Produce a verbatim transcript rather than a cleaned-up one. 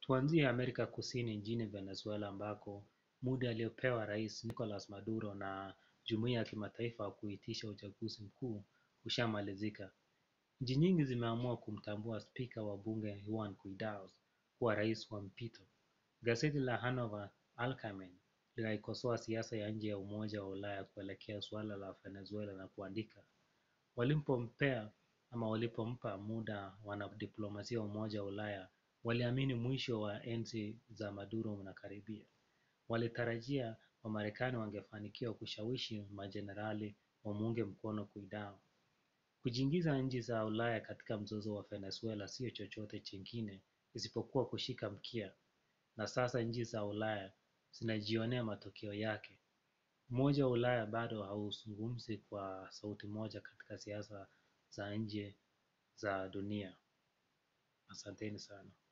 Tuanzie Amerika Kusini nchini Venezuela ambako muda aliopewa Rais Nicolas Maduro na jumuiya ya kimataifa kuitisha uchaguzi mkuu ushamalizika. Nchi nyingi zimeamua kumtambua spika wa bunge Juan Guaido kuwa rais wa mpito. Gazeti la Hanover Alcamen linaikosoa siasa ya nje ya Umoja wa Ulaya kuelekea suala la Venezuela na kuandika, walipompea ama walipompa muda wanadiplomasia wa Umoja wa Ulaya waliamini mwisho wa enzi za Maduro unakaribia. Walitarajia Wamarekani wangefanikiwa kushawishi majenerali wamuunge mkono Guaido. Kujiingiza nchi za Ulaya katika mzozo wa Venezuela sio chochote chingine isipokuwa kushika mkia, na sasa nchi za Ulaya zinajionea matokeo yake. Umoja wa Ulaya bado hauzungumzi kwa sauti moja katika siasa za nje za dunia. Asanteni sana.